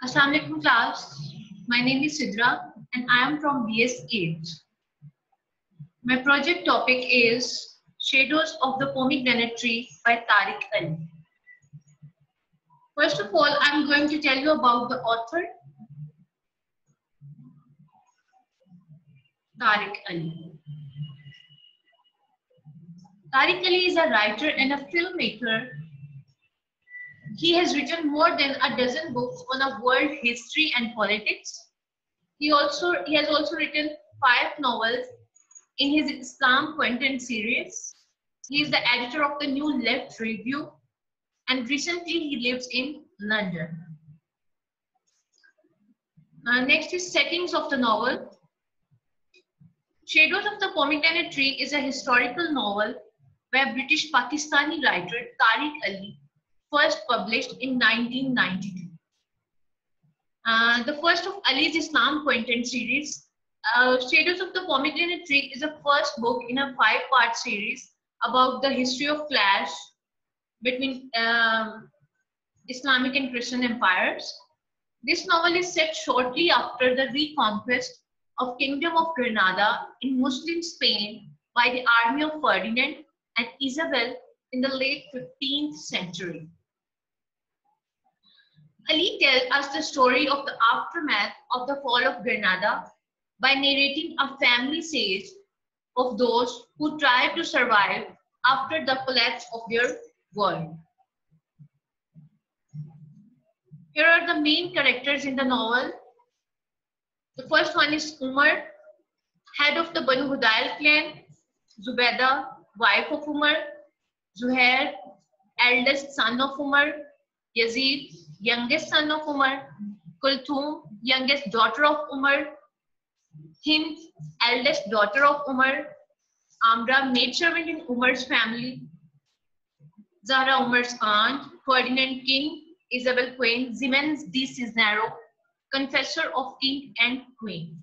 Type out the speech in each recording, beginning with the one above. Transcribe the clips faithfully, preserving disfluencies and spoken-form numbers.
Assalamu alaikum class. My name is Sidra and I am from B S eight. My project topic is Shadows of the Pomegranate Tree by Tariq Ali. First of all, I am going to tell you about the author, Tariq Ali. Tariq Ali is a writer and a filmmaker. He has written more than a dozen books on a world history and politics. He also he has also written five novels in his Islam content series. He is the editor of the New Left Review, and recently he lives in London. Uh, next is settings of the novel. Shadows of the Pomegranate Tree is a historical novel by British Pakistani writer Tariq Ali, first published in nineteen ninety-two. Uh, the first of Ali's Islam content series. Uh, Shadows of the Pomegranate Tree is the first book in a five-part series about the history of clash between um, Islamic and Christian empires. This novel is set shortly after the reconquest of Kingdom of Granada in Muslim Spain by the army of Ferdinand and Isabel in the late fifteenth century. Ali tells us the story of the aftermath of the fall of Granada by narrating a family siege of those who tried to survive after the collapse of their world. Here are the main characters in the novel. The first one is Umar, head of the Banu Hudayl clan, Zubaydah, wife of Umar, Zuhair, eldest son of Umar, Yazid, youngest son of Umar, Kulthum, youngest daughter of Umar, Hind, eldest daughter of Umar, Amra, maidservant in Umar's family, Zahra, Umar's aunt, Ferdinand, king, Isabel, queen, Ximenes de Cisneros, confessor of king and queen.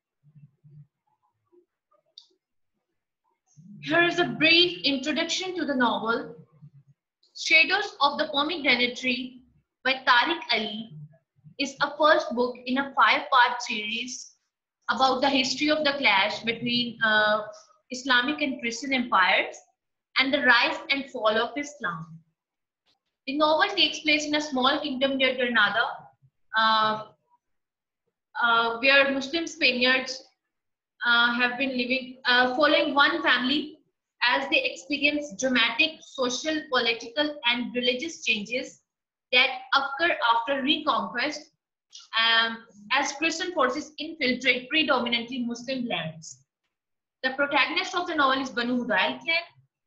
Here is a brief introduction to the novel. Shadows of the Pomegranate Tree by Tariq Ali is a first book in a five-part series about the history of the clash between uh, Islamic and Christian empires and the rise and fall of Islam. The novel takes place in a small kingdom near Granada, uh, uh, where Muslim Spaniards uh, have been living, uh, following one family as they experience dramatic social, political, and religious changes that occur after reconquest um, as Christian forces infiltrate predominantly Muslim lands. The protagonist of the novel is Banu Hudayl clan.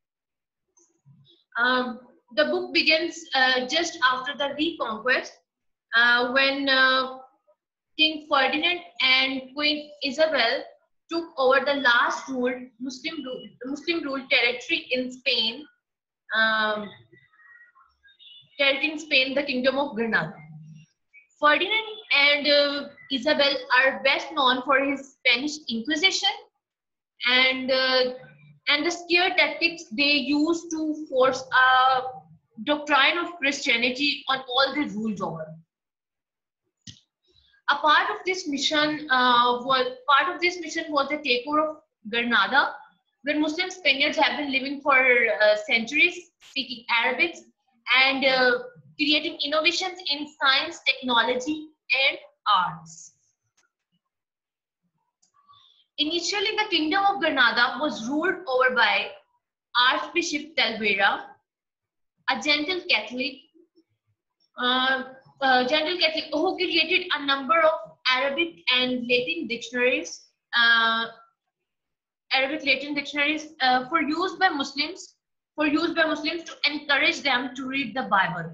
Um, the book begins uh, just after the reconquest uh, when uh, King Ferdinand and Queen Isabel took over the last ruled Muslim rule, Muslim ruled territory in Spain, um, territory in Spain, the Kingdom of Granada. Ferdinand and uh, Isabel are best known for his Spanish Inquisition and uh, and the scare tactics they used to force a doctrine of Christianity on all they ruled over. A part of this mission uh, was part of this mission was the takeover of Granada, where Muslim Spaniards have been living for uh, centuries, speaking Arabic and uh, creating innovations in science, technology, and arts. Initially, the Kingdom of Granada was ruled over by Archbishop Talavera, a gentle Catholic. Uh, Uh, General Catholic who created a number of Arabic and Latin dictionaries, uh, Arabic Latin dictionaries uh, for use by Muslims, for use by Muslims to encourage them to read the Bible.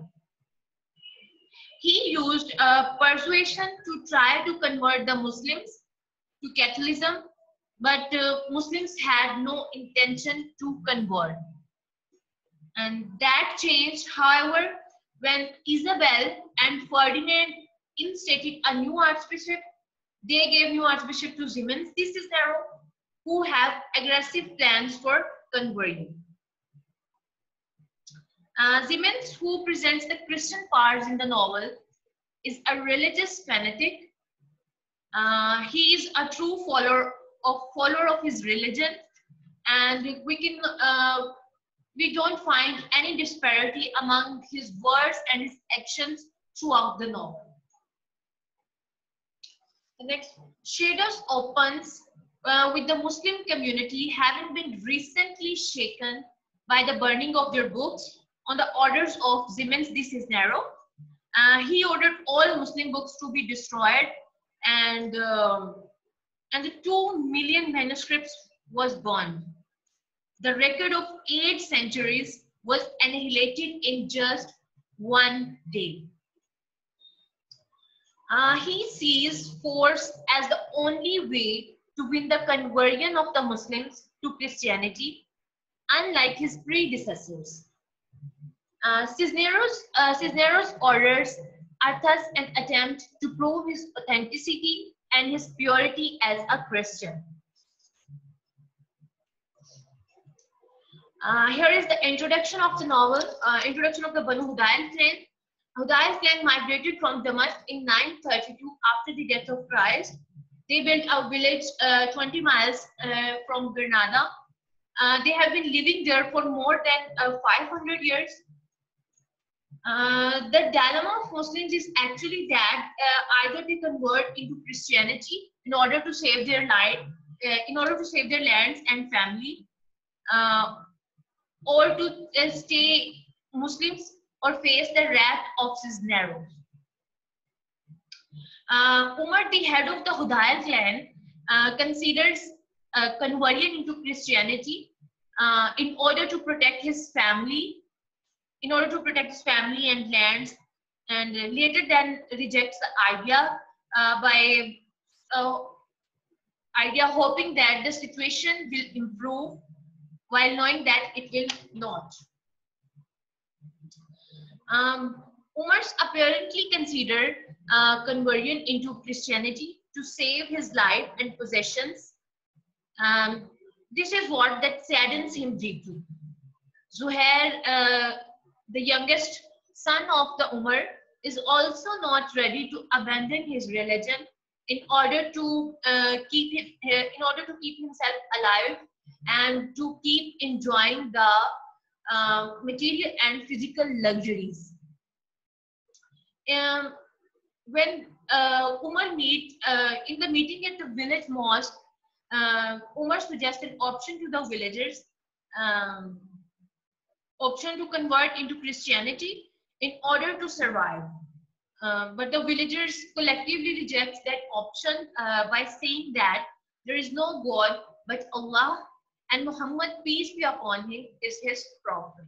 He used uh, persuasion to try to convert the Muslims to Catholicism, but uh, Muslims had no intention to convert. And that changed, however, when Isabel and Ferdinand instated a new archbishop. They gave new archbishop to Ximenes de Cisneros, who have aggressive plans for conversion. Uh, Ximenes, who presents the Christian powers in the novel, is a religious fanatic. Uh, he is a true follower of follower of his religion, and we can uh, we don't find any disparity among his words and his actions throughout the novel. The next, Shadows opens uh, with the Muslim community having been recently shaken by the burning of their books on the orders of Ximenes de Cisneros. Uh, he ordered all Muslim books to be destroyed, and um, and the two million manuscripts was burned. The record of eight centuries was annihilated in just one day. Uh, he sees force as the only way to win the conversion of the Muslims to Christianity, unlike his predecessors. Uh, Cisneros, uh, Cisneros' orders are thus an attempt to prove his authenticity and his purity as a Christian. Uh, here is the introduction of the novel, uh, introduction of the Banu Hudayl clan. Hudayl clan migrated from Damascus in nine thirty-two after the death of Christ. They built a village uh, twenty miles uh, from Granada. Uh, they have been living there for more than uh, five hundred years. Uh, the dilemma of Muslims is actually that uh, either they convert into Christianity in order to save their life, uh, in order to save their lands and family, uh, or to uh, stay Muslims or face the wrath of Cisneros. Uh, Umar, the head of the Hudayl clan, uh, considers uh, conversion into Christianity uh, in order to protect his family, in order to protect his family and lands, and later then rejects the idea uh, by uh, idea hoping that the situation will improve, while knowing that it will not. Um, Umar's apparently considered uh, conversion into Christianity to save his life and possessions. Um, this is what that saddens him deeply. Zuhair, uh, the youngest son of the Umar, is also not ready to abandon his religion in order to uh, keep him, in order to keep himself alive and to keep enjoying the uh, material and physical luxuries. Um, when uh, Umar meet uh, in the meeting at the village mosque, uh, Umar suggested option to the villagers, um, option to convert into Christianity in order to survive. Uh, but the villagers collectively reject that option uh, by saying that there is no God but Allah, and Muhammad, peace be upon him, is his prophet.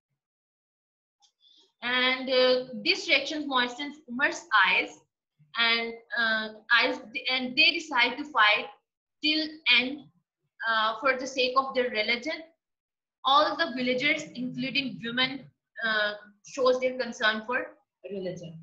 And uh, this reaction moistens Umar's eyes, and uh, eyes, and they decide to fight till end uh, for the sake of their religion. All the villagers, including women, uh, shows their concern for religion.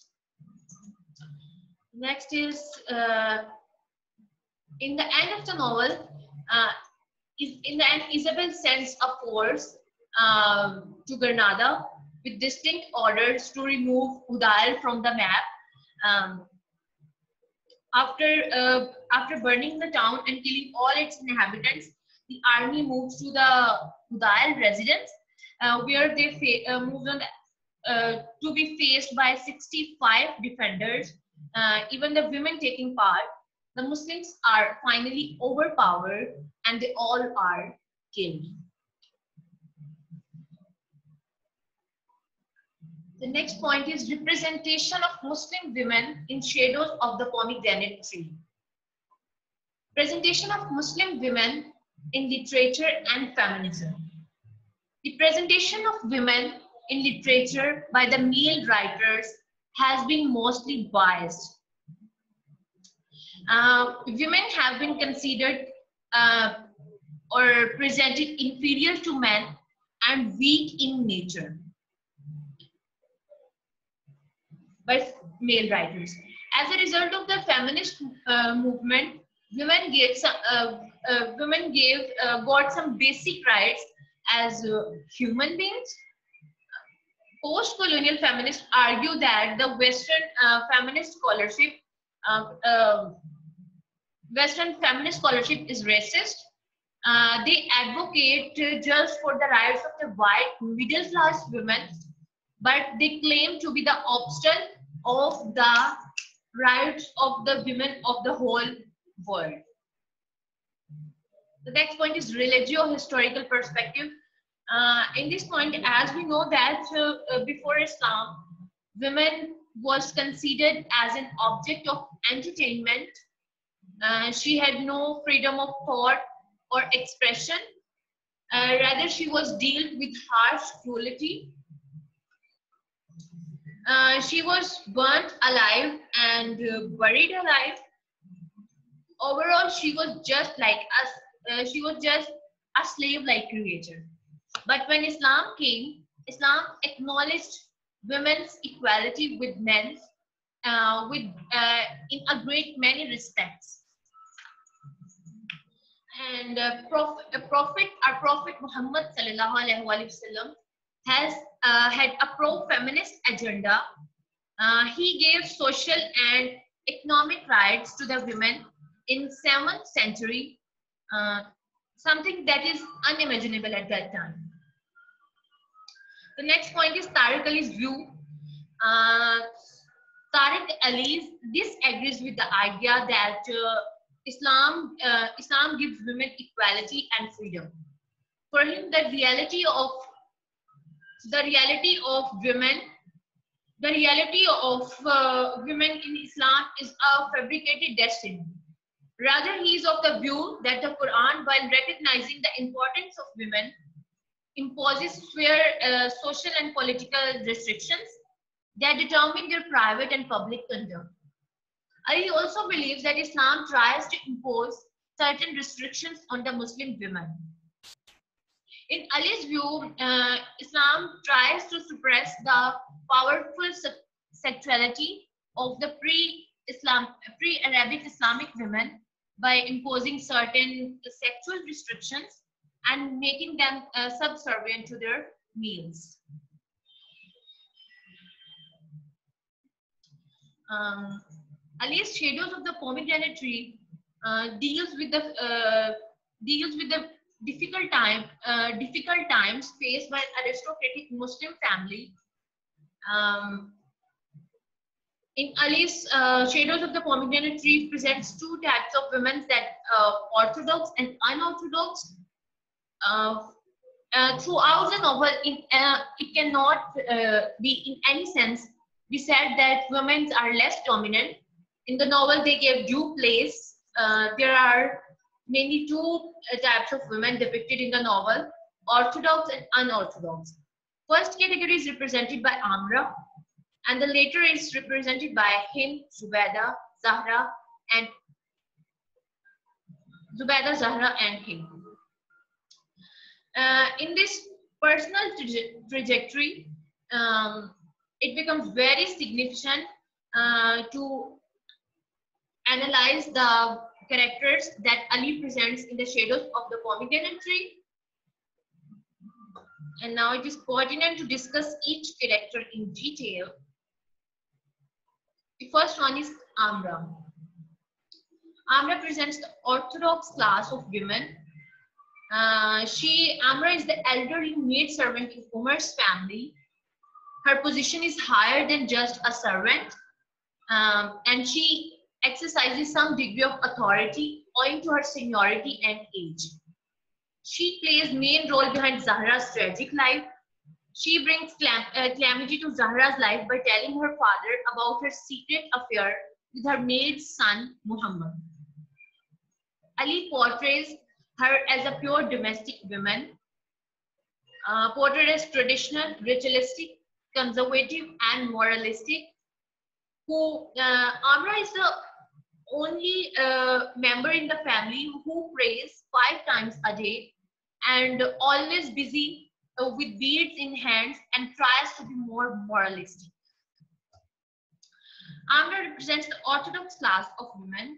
Next is uh, in the end of the novel. Uh, in the end, Isabel sends a force um, to Granada with distinct orders to remove Hudayl from the map. Um, after uh, after burning the town and killing all its inhabitants, the army moves to the Hudayl residence, uh, where they uh, moved on uh, to be faced by sixty-five defenders, uh, even the women taking part. The Muslims are finally overpowered and they all are killed. The next point is representation of Muslim women in Shadows of the Pomegranate Tree. Presentation of Muslim women in literature and feminism. The presentation of women in literature by the male writers has been mostly biased. Uh, women have been considered uh, or presented inferior to men and weak in nature by male writers. As a result of the feminist uh, movement, women gave some, uh, uh, women gave uh, got some basic rights as uh, human beings. post-colonial feminists argue that the Western uh, feminist scholarship, uh, uh, Western feminist scholarship is racist. Uh, they advocate uh, just for the rights of the white middle-class women, but they claim to be the obstacle of the rights of the women of the whole world. The next point is religio-historical perspective. Uh, in this point, as we know that uh, uh, before Islam, women was considered as an object of entertainment. Uh, she had no freedom of thought or expression. Uh, rather, she was dealt with harsh cruelty. Uh, she was burnt alive and uh, buried alive. Overall, she was just like us. Uh, she was just a slave-like creature. But when Islam came, Islam acknowledged women's equality with men, uh, with uh, in a great many respects. And uh, Prophet, uh, Prophet, our Prophet Muhammad sallallahu alaihi wasallam has uh, had a pro-feminist agenda. Uh, he gave social and economic rights to the women in seventh century, uh, something that is unimaginable at that time. The next point is Tariq Ali's view. Uh, Tariq Ali disagrees with the idea that uh, Islam, uh, Islam gives women equality and freedom. For him, the reality of the reality of women, the reality of uh, women in Islam is a fabricated destiny. Rather, he is of the view that the Quran, while recognizing the importance of women, imposes fair uh, social and political restrictions that determine their private and public conduct. Ali also believes that Islam tries to impose certain restrictions on the Muslim women. In Ali's view, uh, Islam tries to suppress the powerful sexuality of the pre-Islam, pre-Arabic Islamic women by imposing certain sexual restrictions and making them uh, subservient to their meals. Um, Ali's Shadows of the Pomegranate Tree uh, deals with the uh, deals with the difficult time uh, difficult times faced by an aristocratic Muslim family. Um, in Ali's uh, Shadows of the Pomegranate Tree presents two types of women, that uh, orthodox and unorthodox. Uh, uh, throughout the novel, it, uh, it cannot uh, be in any sense be said that women are less dominant. In the novel, they gave due place. Uh, there are mainly two uh, types of women depicted in the novel, orthodox and unorthodox. First category is represented by Amra, and the later is represented by Hind, Zubaida, Zahra, and Zubaida, Zahra, and Hind. Uh, in this personal traje trajectory, um, it becomes very significant uh, to analyze the characters that Ali presents in the Shadows of the Pomegranate Tree. And now it is pertinent to discuss each character in detail. The first one is Amra. Amra presents the orthodox class of women. Uh, she, Amra is the elderly maid servant in Umar's family. Her position is higher than just a servant, um, and she exercises some degree of authority owing to her seniority and age. She plays main role behind Zahra's tragic life. She brings clam uh, calamity to Zahra's life by telling her father about her secret affair with her maid's son, Muhammad. Ali portrays her as a pure domestic woman, uh, portrayed as traditional, ritualistic, conservative, and moralistic. Who uh, Amra is the only uh, member in the family who prays five times a day and always busy uh, with beads in hands and tries to be more moralistic. Amra represents the orthodox class of women.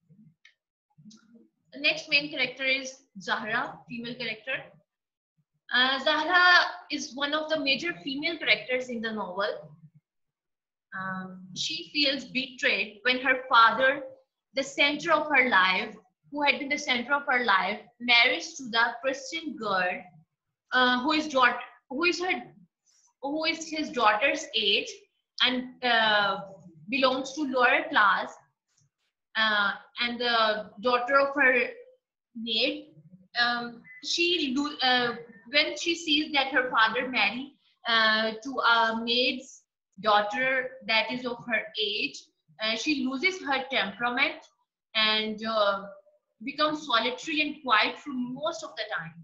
The next main character is Zahra, female character. Uh, Zahra is one of the major female characters in the novel. Um, she feels betrayed when her father, the center of her life, who had been the center of her life, marries to the Christian girl, uh, who is daughter, who is her, who is his daughter's age, and uh, belongs to lower class, uh, and the daughter of her maid. Um, she lo- uh, when she sees that her father marry uh, to a maid's daughter that is of her age, uh, she loses her temperament and uh, becomes solitary and quiet for most of the time.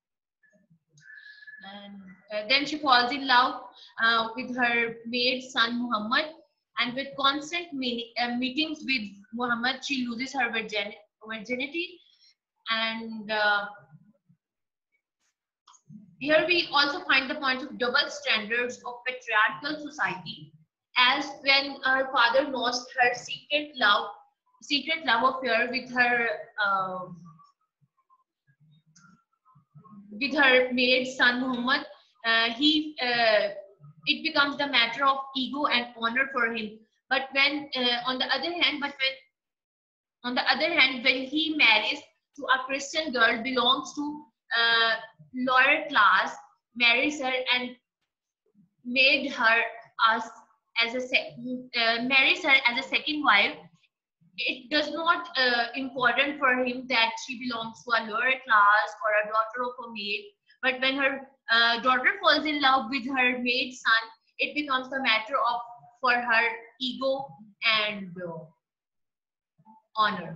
And uh, then she falls in love uh, with her maid son Muhammad, and with constant meet- uh, meetings with Muhammad, she loses her virgin- virginity. And uh, here we also find the point of double standards of patriarchal society, as when her father lost her secret love, secret love affair with her uh, with her maid son Muhammad, uh, he uh, it becomes the matter of ego and honor for him. But when uh, on the other hand, but when on the other hand, when he marries to a Christian girl belongs to uh, lower class, marries her and made her as as a sec- uh, marries her as a second wife, it does not uh, important for him that she belongs to a lower class or a daughter of a maid. But when her uh, daughter falls in love with her maid son, it becomes a matter of for her ego and uh, honor.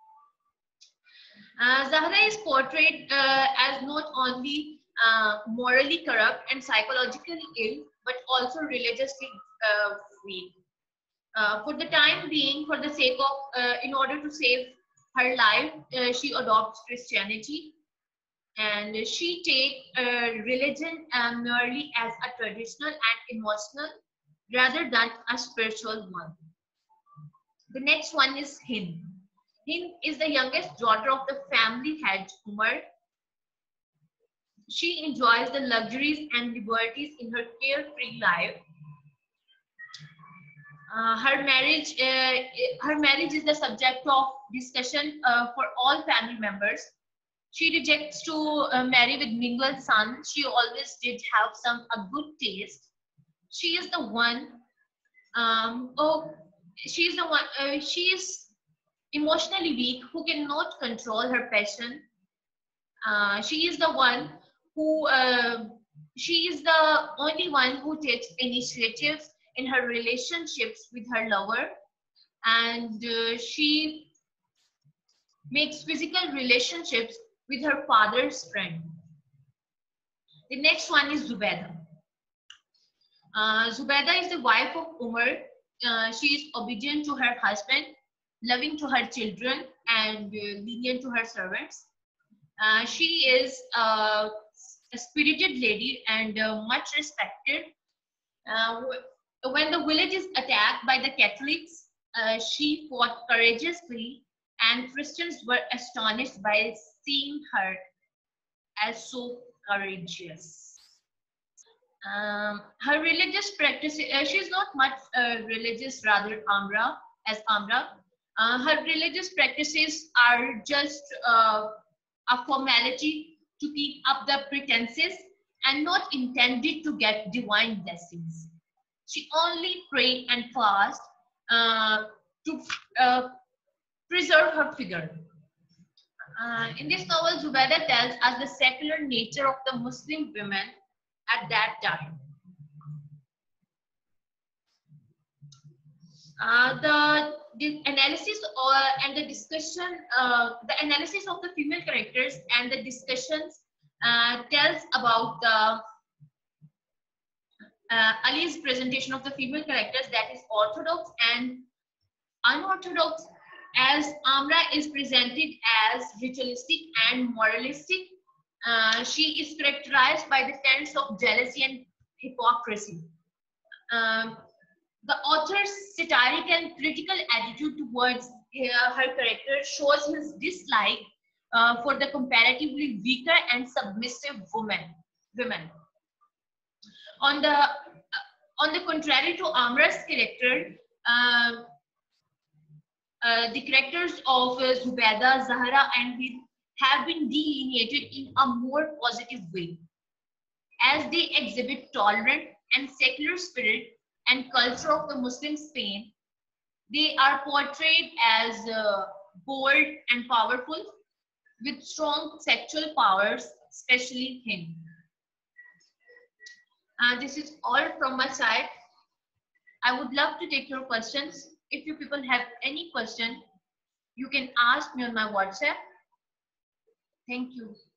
Uh, Zahra is portrayed uh, as not only uh, morally corrupt and psychologically ill, but also religiously uh, weak. Uh, for the time being, for the sake of, uh, in order to save her life, uh, she adopts Christianity, and she takes uh, religion uh, merely as a traditional and emotional rather than a spiritual one. The next one is Hind. Hind is the youngest daughter of the family head Umar. She enjoys the luxuries and liberties in her carefree life. Uh, her marriage, uh, her marriage is the subject of discussion uh, for all family members. She rejects to uh, marry with mingled son. She always did have some a good taste. She is the one. Um, oh, she is the one. Uh, she is emotionally weak, who cannot control her passion. Uh, she is the one who. Uh, she is the only one who takes initiatives in her relationships with her lover, and uh, she makes physical relationships with her father's friend. The next one is Zubaida. Uh, Zubaida is the wife of Umar. Uh, she is obedient to her husband, loving to her children, and uh, lenient to her servants. Uh, she is uh, a spirited lady and uh, much respected. Uh, when the village is attacked by the Catholics, uh, she fought courageously, and Christians were astonished by seeing her as so courageous. Um, her religious practice, uh, she's not much uh, religious, rather Amra, as Amra. Uh, her religious practices are just uh, a formality to keep up the pretenses and not intended to get divine blessings. She only pray and fast uh, to uh, preserve her figure. Uh, in this novel, Zubaida tells us the secular nature of the Muslim women at that time. Uh, the, the analysis or and the discussion, uh, the analysis of the female characters and the discussions uh, tells about the uh, Ali's presentation of the female characters, that is orthodox and unorthodox, as Amra is presented as ritualistic and moralistic. Uh, she is characterized by the sense of jealousy and hypocrisy. Um, the author's satiric and critical attitude towards uh, her character shows his dislike uh, for the comparatively weaker and submissive woman. women. On the uh, on the contrary to Amra's character, uh, uh, the characters of uh, Zubaida, Zahra, and Hind have been delineated in a more positive way, as they exhibit tolerant and secular spirit and culture of the Muslim Spain. They are portrayed as uh, bold and powerful, with strong sexual powers, especially Hind. Uh, this is all from my side. I would love to take your questions. If you people have any question, you can ask me on my WhatsApp. Thank you.